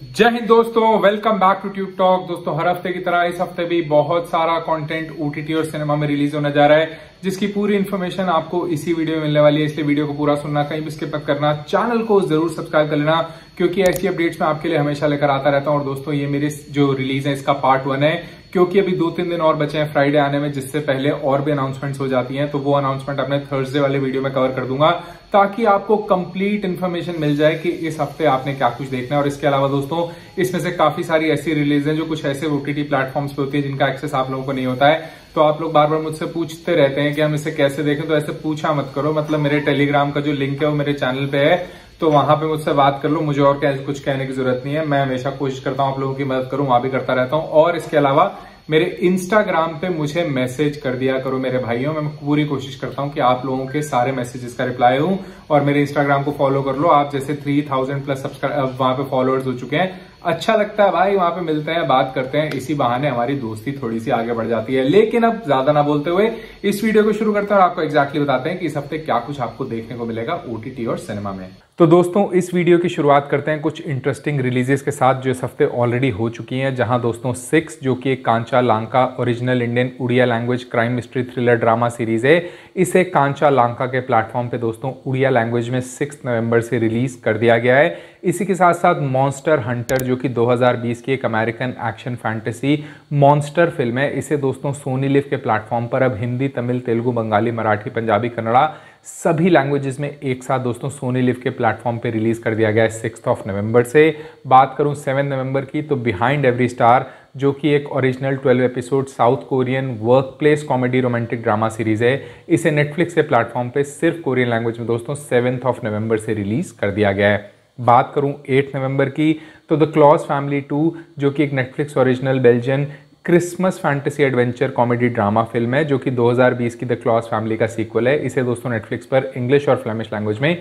जय हिंद दोस्तों, welcome back to Tube Talk. दोस्तों, हर हफ्ते की तरह इस हफ्ते भी बहुत सारा कंटेंट ओटीटी और सिनेमा में रिलीज होने जा रहा है, जिसकी पूरी इन्फॉर्मेशन आपको इसी वीडियो में मिलने वाली है। इसलिए वीडियो को पूरा सुनना, कहीं भी स्किप मत करना, चैनल को जरूर सब्सक्राइब कर लेना, क्योंकि ऐसी अपडेट्स मैं आपके लिए हमेशा लेकर आता रहता हूं। और दोस्तों, ये मेरी जो रिलीज है इसका पार्ट 1 है, क्योंकि अभी 2-3 दिन और बचे हैं फ्राइडे आने में, जिससे पहले और भी अनाउंसमेंट्स हो जाती हैं। तो वो अनाउंसमेंट अपने थर्सडे वाले वीडियो में कवर कर दूंगा, ताकि आपको कंप्लीट इन्फॉर्मेशन मिल जाए कि इस हफ्ते आपने क्या कुछ देखना है। और इसके अलावा दोस्तों, इसमें से काफी सारी ऐसी रिलीज है जो कुछ ऐसे ओटीटी प्लेटफॉर्म्स पे होती है जिनका एक्सेस आप लोगों को नहीं होता है। तो आप लोग बार बार मुझसे पूछते रहते हैं कि हम इसे कैसे देखें, तो ऐसे पूछा मत करो। मतलब मेरे टेलीग्राम का जो लिंक है वो मेरे चैनल पे है, तो वहां पे मुझसे बात कर लो। मुझे और कुछ कहने की जरूरत नहीं है। मैं हमेशा कोशिश करता हूं आप लोगों की मदद करूं, वहां भी करता रहता हूं। और इसके अलावा मेरे इंस्टाग्राम पे मुझे मैसेज कर दिया करो मेरे भाइयों। मैं पूरी कोशिश करता हूं कि आप लोगों के सारे मैसेजेस का रिप्लाई दूं। और मेरे इंस्टाग्राम को फॉलो कर लो। आप जैसे 3000 प्लस सब्सक्राइब वहां पे फॉलोअर्स हो चुके हैं। अच्छा लगता है भाई, वहां पे मिलते हैं, बात करते हैं, इसी बहाने हमारी दोस्ती थोड़ी सी आगे बढ़ जाती है। लेकिन अब ज्यादा ना बोलते हुए इस वीडियो को शुरू करते हैं और आपको एग्जैक्टली बताते हैं कि इस हफ्ते क्या कुछ आपको देखने को मिलेगा ओटीटी और सिनेमा में। तो दोस्तों, इस वीडियो की शुरुआत करते हैं कुछ इंटरेस्टिंग रिलीजेस के साथ जो इस हफ्ते ऑलरेडी हो चुकी हैं। जहां दोस्तों 6, जो कि एक Kancha Lanka original Indian Odia language crime mystery thriller drama series है, इसे कांचा लांका के प्लेटफॉर्म पे दोस्तों उड़िया लैंग्वेज में 6 नवंबर से रिलीज कर दिया गया है। इसी के साथ साथ मॉन्स्टर हंटर, जो कि 2020 की एक American action fantasy monster film है, इसे दोस्तों सोनी लिव के प्लेटफॉर्म पर अब हिंदी, तमिल, तेलुगु, बंगाली, मराठी, पंजाबी, कन्नड़ा सभी लैंग्वेजेस में एक साथ दोस्तों सोनी लिव के प्लेटफॉर्म पे रिलीज कर दिया गया है 6 नवंबर से। बात करूं 7 नवंबर की, तो बिहाइंड एवरी स्टार, जो कि एक original 12 episode South Korean work place comedy romantic drama series है, इसे नेटफ्लिक्स के प्लेटफॉर्म पे सिर्फ कोरियन लैंग्वेज में दोस्तों 7 नवंबर से रिलीज कर दिया गया है। बात करूं 8 नवंबर की, तो द क्लॉज फैमिली 2, जो कि एक Netflix original Belgian Christmas fantasy adventure comedy drama film है, जो कि 2020 की द क्लॉज फैमिली का सीक्वल है, इसे दोस्तों नेटफ्लिक्स पर इंग्लिश और फ्लेमिश लैंग्वेज में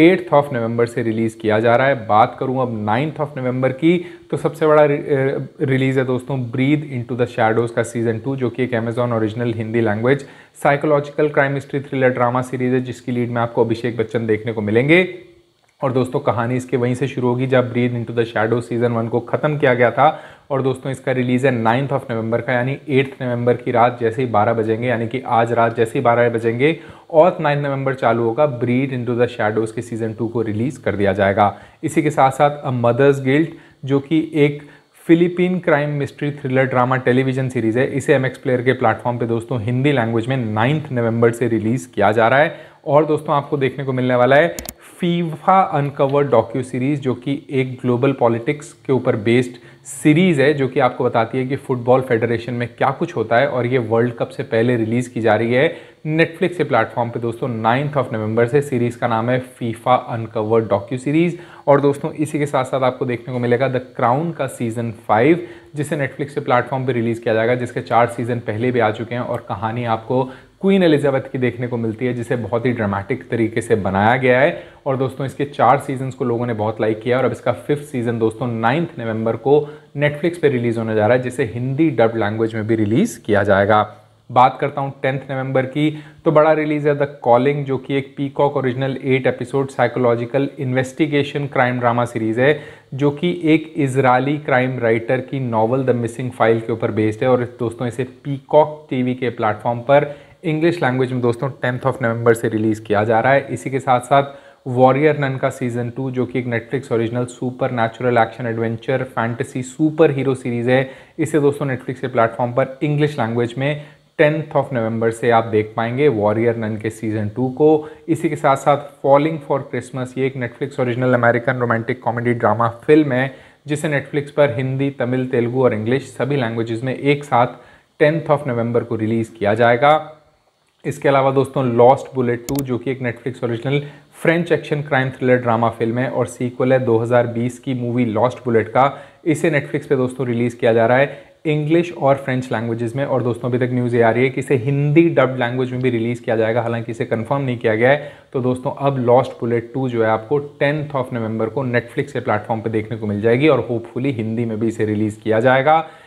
8 नवंबर से रिलीज किया जा रहा है। बात करूं अब 9 नवंबर की, तो सबसे बड़ा रिलीज है दोस्तों ब्रीद इनटू द शैडोज का सीजन 2, जो कि एक Amazon original Hindi language psychological crime mystery thriller drama series है, जिसकी लीड में आपको अभिषेक बच्चन देखने को मिलेंगे। और दोस्तों, कहानी इसके वहीं से शुरू होगी जब Breathe Into the Shadow season 1 को खत्म किया गया था। और दोस्तों, इसका रिलीज है 9 नवंबर का, यानी 8 नवंबर की रात जैसे ही 12 बजेंगे, यानी कि आज रात जैसे ही 12 बजेंगे और 9 नवंबर चालू होगा, ब्रीड इनटू द शैडोज के सीजन 2 को रिलीज कर दिया जाएगा। इसी के साथ साथ अ मदर्स गिल्ट, जो कि एक Philippine crime mystery thriller drama television series है, इसे एमएक्स प्लेयर के प्लेटफॉर्म पे दोस्तों हिंदी लैंग्वेज में 9 नवंबर से रिलीज किया जा रहा है। और दोस्तों, आपको देखने को मिलने वाला है फीफा अनकवर्ड डॉक्यू सीरीज, जो कि एक ग्लोबल पॉलिटिक्स के ऊपर बेस्ड सीरीज है, जो कि आपको बताती है कि फुटबॉल फेडरेशन में क्या कुछ होता है। और ये वर्ल्ड कप से पहले रिलीज की जा रही है नेटफ्लिक्स के प्लेटफॉर्म पे दोस्तों 9 नवंबर से। सीरीज का नाम है फीफा अनकवर्ड डॉक्यू सीरीज। और दोस्तों, इसी के साथ साथ आपको देखने को मिलेगा द क्राउन का सीजन 5, जिसे नेटफ्लिक्स के प्लेटफॉर्म पे रिलीज किया जाएगा, जिसके 4 सीजन पहले भी आ चुके हैं। और कहानी आपको क्वीन एलिजाबेथ की देखने को मिलती है, जिसे बहुत ही ड्रामेटिक तरीके से बनाया गया है। और दोस्तों, इसके 4 सीजन्स को लोगों ने बहुत लाइक किया, और अब इसका 5th सीजन दोस्तों 9 नवंबर को नेटफ्लिक्स पे रिलीज होने जा रहा है, जिसे हिंदी डब्ड लैंग्वेज में भी रिलीज किया जाएगा। बात करता हूं 10 नवंबर की, तो बड़ा रिलीज है द कॉलिंग, जो कि एक Peacock original 8 episode psychological investigation crime drama series है, जो कि एक इजरायली क्राइम राइटर की नॉवल द मिसिंग फाइल के ऊपर बेस्ड है। और दोस्तों, इसे पीकॉक टीवी के प्लेटफॉर्म पर इंग्लिश लैंग्वेज में दोस्तों 10 नवंबर से रिलीज किया जा रहा है। इसी के साथ साथ वॉरियर नन का सीजन 2, जो कि एक Netflix original super natural action adventure fantasy super hero series है, इसे दोस्तों नेटफ्लिक्स के प्लेटफॉर्म पर इंग्लिश लैंग्वेज में 10 नवंबर से आप देख पाएंगे वॉरियर नन के सीजन 2 को। इसी के साथ साथ फॉलिंग फॉर क्रिसमस, ये एक Netflix original American romantic comedy drama film है, जिसे नेटफ्लिक्स पर हिंदी, तमिल, तेलुगु और इंग्लिश सभी लैंग्वेजेस में एक साथ 10 नवंबर को रिलीज किया जाएगा। इसके अलावा दोस्तों लॉस्ट बुलेट 2, जो कि एक Netflix original French action crime thriller drama film है और सीक्वल है 2020 की मूवी लॉस्ट बुलेट का, इसे नेटफ्लिक्स पे दोस्तों रिलीज किया जा रहा है इंग्लिश और फ्रेंच लैंग्वेजेस में। और दोस्तों, अभी तक न्यूज़ ये आ रही है कि इसे हिंदी डब्ड लैंग्वेज में भी रिलीज किया जाएगा, हालांकि इसे कंफर्म नहीं किया गया है। तो दोस्तों, अब लॉस्ट बुलेट 2 जो है आपको 10 नवंबर को नेटफ्लिक्स के प्लेटफॉर्म पे देखने को मिल जाएगी, और होपफुली हिंदी में भी इसे रिलीज किया जाएगा।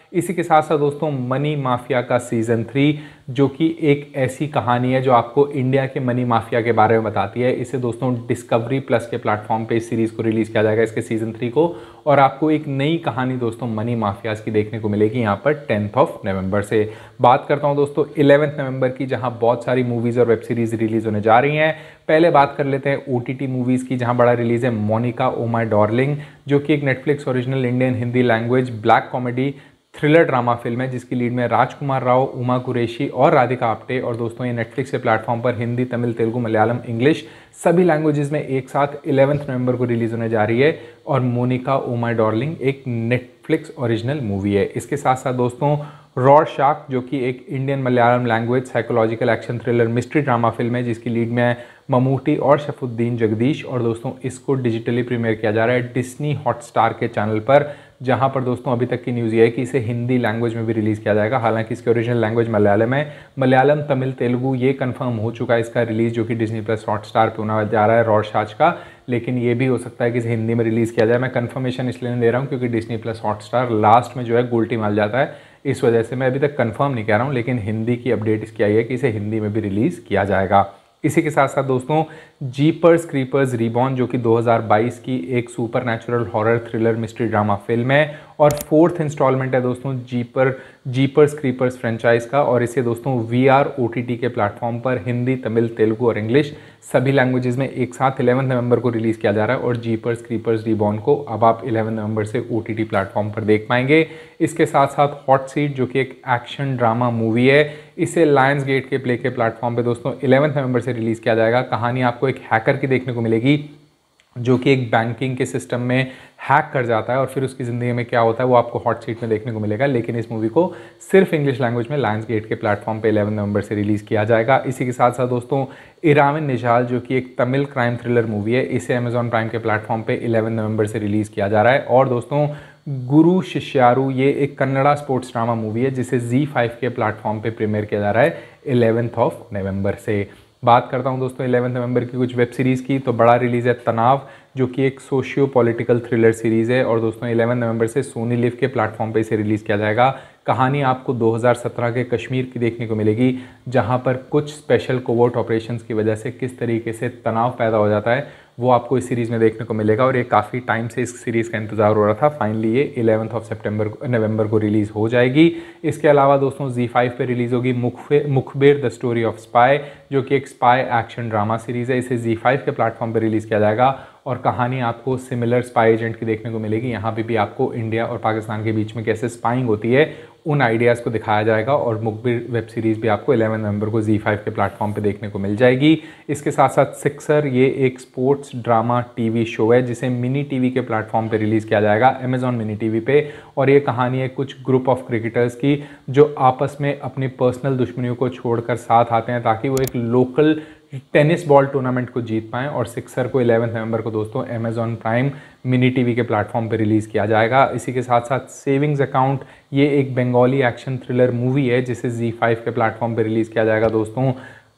इसी के साथ साथ दोस्तों मनी माफिया का सीजन 3, जो कि एक ऐसी कहानी है जो आपको इंडिया के मनी माफिया के बारे में बताती है। इसे दोस्तों डिस्कवरी प्लस के प्लेटफॉर्म पे इस सीरीज को रिलीज किया जाएगा, इसके सीजन 3 को। और आपको एक नई कहानी दोस्तों मनी माफियाज की देखने को मिलेगी यहाँ पर 10 नवंबर से। बात करता हूँ दोस्तों 11 नवंबर की, जहाँ बहुत सारी मूवीज और वेब सीरीज रिलीज होने जा रही हैं। पहले बात कर लेते हैं OTT मूवीज की, जहाँ बड़ा रिलीज है मोनिका ओ माय डार्लिंग, जो कि एक Netflix original Indian Hindi language black comedy thriller drama film है, जिसकी लीड में राजकुमार राव, उमा कुरैशी और राधिका आप्टे। और दोस्तों ये नेटफ्लिक्स के प्लेटफॉर्म पर हिंदी, तमिल, तेलुगु, मलयालम, इंग्लिश सभी लैंग्वेजेस में एक साथ 11 नवंबर को रिलीज होने जा रही है। और मोनिका ओ माय डार्लिंग एक नेटफ्लिक्स ओरिजिनल मूवी है। इसके साथ साथ दोस्तों रॉरशॉक, जो कि एक Indian Malayalam language psychological action thriller mystery drama film है, जिसकी लीड में है ममूटी और शफुद्दीन जगदीश। और दोस्तों इसको डिजिटली प्रीमियर किया जा रहा है डिस्नी हॉटस्टार के चैनल पर, जहां पर दोस्तों अभी तक की न्यूज़ ये है कि इसे हिंदी लैंग्वेज में भी रिलीज़ किया जाएगा। हालांकि इसकी ओरिजिनल लैंग्वेज मलयालम है। मलयालम, तमिल, तेलुगु ये कंफर्म हो चुका है इसका रिलीज़, जो कि डिज्नी प्लस हॉटस्टार पे होने जा रहा है रॉरशॉक का। लेकिन ये भी हो सकता है कि इसे हिंदी में रिलीज़ किया जाए। मैं कंफर्मेशन इसलिए नहीं दे रहा हूँ क्योंकि डिज्नी प्लस हॉटस्टार लास्ट में जो है गोल्टी मार जाता है, इस वजह से मैं अभी तक कंफर्म नहीं कह रहा हूँ। लेकिन हिंदी की अपडेट इसकी आई है कि इसे हिंदी में भी रिलीज़ किया जाएगा। इसी के साथ साथ दोस्तों जीपर्स क्रीपर्स रिबॉर्न, जो कि 2022 की एक supernatural horror thriller mystery drama film है और 4th इंस्टॉलमेंट है दोस्तों जीपर्स क्रीपर्स फ्रेंचाइज का। और इसे दोस्तों VR OTT के प्लेटफॉर्म पर हिंदी, तमिल, तेलुगु और इंग्लिश सभी लैंग्वेजेस में एक साथ 11 नवंबर को रिलीज़ किया जा रहा है। और जीपर्स क्रीपर्स रिबॉर्न को अब आप 11 नवंबर से OTT प्लेटफॉर्म पर देख पाएंगे। इसके साथ साथ हॉट सीट, जो कि एक एक्शन ड्रामा मूवी है, इसे लायंस गेट के प्ले के प्लेटफॉर्म पे दोस्तों 11 नवंबर से रिलीज़ किया जाएगा। कहानी आपको एक हैकर की देखने को मिलेगी, जो कि एक बैंकिंग के सिस्टम में हैक कर जाता है और फिर उसकी ज़िंदगी में क्या होता है वो आपको हॉट सीट में देखने को मिलेगा। लेकिन इस मूवी को सिर्फ इंग्लिश लैंग्वेज में लायंस गेट के प्लेटफॉर्म पे 11 नवंबर से रिलीज़ किया जाएगा। इसी के साथ साथ दोस्तों इराविन निजाल, जो कि एक तमिल क्राइम थ्रिलर मूवी है, इसे अमेजॉन प्राइम के प्लेटफॉर्म पे 11 नवंबर से रिलीज़ किया जा रहा है। और दोस्तों गुरु शिष्यारू, ये एक कन्नड़ा स्पोर्ट्स ड्रामा मूवी है, जिसे ZEE5 के प्लेटफॉर्म पे प्रीमियर किया जा रहा है 11 नवंबर से। बात करता हूं दोस्तों 11 नवंबर की कुछ वेब सीरीज़ की, तो बड़ा रिलीज़ है तनाव, जो कि एक सोशियो पॉलिटिकल थ्रिलर सीरीज़ है। और दोस्तों 11 नवंबर से सोनी लिव के प्लेटफॉर्म पे इसे रिलीज़ किया जाएगा। कहानी आपको 2017 के कश्मीर की देखने को मिलेगी, जहां पर कुछ स्पेशल कोवर्ट ऑपरेशंस की वजह से किस तरीके से तनाव पैदा हो जाता है वो आपको इस सीरीज़ में देखने को मिलेगा। और ये काफ़ी टाइम से इस सीरीज़ का इंतजार हो रहा था, फाइनली ये 11 नवंबर को रिलीज़ हो जाएगी। इसके अलावा दोस्तों ZEE5 पे रिलीज़ होगी मुखबिर द स्टोरी ऑफ स्पाई, जो कि एक स्पाई एक्शन ड्रामा सीरीज़ है, इसे ZEE5 के प्लेटफॉर्म पर रिलीज़ किया जाएगा। और कहानी आपको सिमिलर स्पाई एजेंट की देखने को मिलेगी। यहाँ पे भी आपको इंडिया और पाकिस्तान के बीच में कैसे स्पाइंग होती है उन आइडियाज़ को दिखाया जाएगा। और मुखबिर वेब सीरीज़ भी आपको 11 नवंबर को ZEE5 के प्लेटफॉर्म पे देखने को मिल जाएगी। इसके साथ साथ सिक्सर, ये एक स्पोर्ट्स ड्रामा टीवी शो है, जिसे मिनी टीवी के प्लेटफॉर्म पे रिलीज़ किया जाएगा अमेजॉन मिनी टीवी पे। और ये कहानी है कुछ ग्रुप ऑफ क्रिकेटर्स की, जो आपस में अपनी पर्सनल दुश्मनियों को छोड़कर साथ आते हैं ताकि वो एक लोकल टेनिस बॉल टूर्नामेंट को जीत पाएं। और सिक्सर को 11 नवंबर को दोस्तों अमेजॉन प्राइम मिनी टीवी के प्लेटफॉर्म पर रिलीज़ किया जाएगा। इसी के साथ साथ सेविंग्स अकाउंट, ये एक बंगाली एक्शन थ्रिलर मूवी है, जिसे ZEE5 के प्लेटफॉर्म पर रिलीज़ किया जाएगा दोस्तों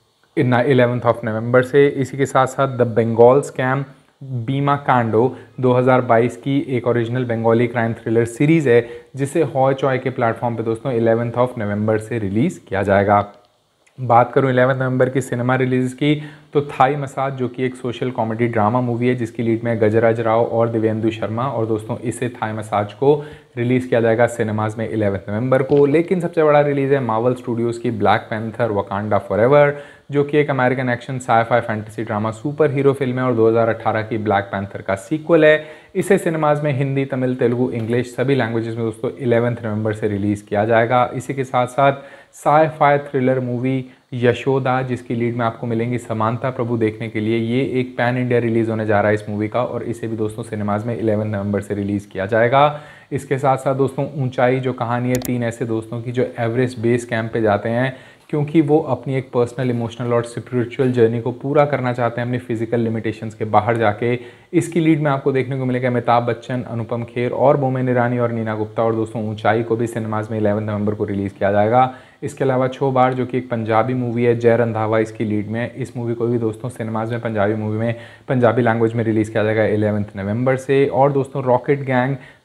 11 नवंबर से। इसी के साथ साथ द बंगाल स्कैम बीमा कांडो 2022 की एक original Bengali crime thriller series है, जिसे हॉय चॉय के प्लेटफॉर्म पे दोस्तों 11 नवंबर से रिलीज़ किया जाएगा। बात करूं 11 नवंबर की सिनेमा रिलीज की, तो थाई मसाज, जो कि एक सोशल कॉमेडी ड्रामा मूवी है, जिसकी लीड में गजराज राव और दिव्येंदु शर्मा। और दोस्तों इसे थाई मसाज को रिलीज़ किया जाएगा सिनेमाज में 11 नवंबर को। लेकिन सबसे बड़ा रिलीज़ है मार्वल स्टूडियोज़ की ब्लैक पैंथर वकांडा फॉरएवर, जो कि एक American action sci-fi fantasy drama super hero film है और 2018 की ब्लैक पैंथर का सीक्वल है। इसे सिनेमाज में हिंदी, तमिल, तेलुगु, इंग्लिश सभी लैंग्वेजेस में दोस्तों 11 नवंबर से रिलीज़ किया जाएगा। इसी के साथ साथ साई-फाई थ्रिलर मूवी यशोदा, जिसकी लीड में आपको मिलेंगी समांता प्रभु देखने के लिए, ये एक पैन इंडिया रिलीज़ होने जा रहा है इस मूवी का। और इसे भी दोस्तों सिनेमाज में 11 नवंबर से रिलीज़ किया जाएगा। इसके साथ साथ दोस्तों ऊंचाई, जो कहानी है 3 ऐसे दोस्तों की जो एवरेस्ट बेस कैंप पे जाते हैं, क्योंकि वो अपनी एक पर्सनल, इमोशनल और स्पिरिचुअल जर्नी को पूरा करना चाहते हैं अपनी फिजिकल लिमिटेशंस के बाहर जाके। इसकी लीड में आपको देखने को मिलेगा अमिताभ बच्चन, अनुपम खेर और बोमेन ईरानी और नीना गुप्ता। और दोस्तों ऊंचाई को भी सिनेमाज में 11 नवंबर को रिलीज़ किया जाएगा। इसके अलावा छोबार, जो कि एक पंजाबी मूवी है, जय रंधावा इसकी लीड में, इस मूवी को भी दोस्तों सिनेमाज में पंजाबी मूवी में पंजाबी लैंग्वेज में रिलीज़ किया जाएगा 11 नवंबर से। और दोस्तों रॉकेट गैंग,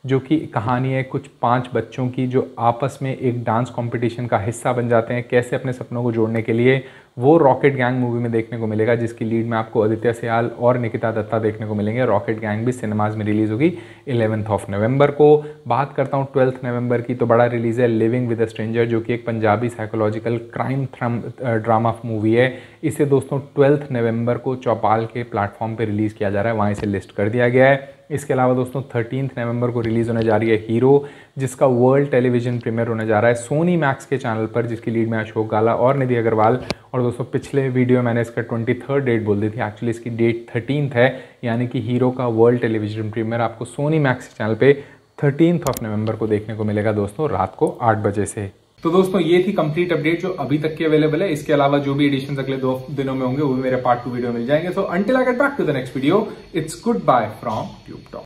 जो कि कहानी है कुछ 5 बच्चों की जो आपस में एक डांस कंपटीशन का हिस्सा बन जाते हैं, कैसे अपने सपनों को जोड़ने के लिए, वो रॉकेट गैंग मूवी में देखने को मिलेगा, जिसकी लीड में आपको आदित्य सियाल और निकिता दत्ता देखने को मिलेंगे। रॉकेट गैंग भी सिनेमाज में रिलीज होगी 11 नवंबर को। बात करता हूँ 12 नवंबर की, तो बड़ा रिलीज है लिविंग विद अ स्ट्रेंजर, जो कि एक Punjabi psychological crime drama movie है। इसे दोस्तों 12 नवंबर को चौपाल के प्लेटफॉर्म पे रिलीज़ किया जा रहा है, वहाँ इसे लिस्ट कर दिया गया है। इसके अलावा दोस्तों 13 नवंबर को रिलीज़ होने जा रही है हीरो, जिसका वर्ल्ड टेलीविजन प्रीमियर होने जा रहा है सोनी मैक्स के चैनल पर, जिसकी लीड में अशोक गाला और निधि अग्रवाल। और दोस्तों पिछले वीडियो मैंने इसका 23rd डेट बोल दी थी, एक्चुअली इसकी डेट 13th है, यानी कि हीरो का वर्ल्ड टेलीविजन प्रीमियर आपको सोनी मैक्स चैनल पे 13 नवंबर को देखने को मिलेगा दोस्तों, रात को 8 बजे से। तो दोस्तों ये थी कंप्लीट अपडेट जो अभी तक की अवेलेबल है। इसके अलावा जो भी एडिशन अगले 2 दिनों में होंगे वो भी मेरे पार्ट 2 वीडियो मिल जाएंगे। So until I get back to the next video, it's good bye from Tube talk.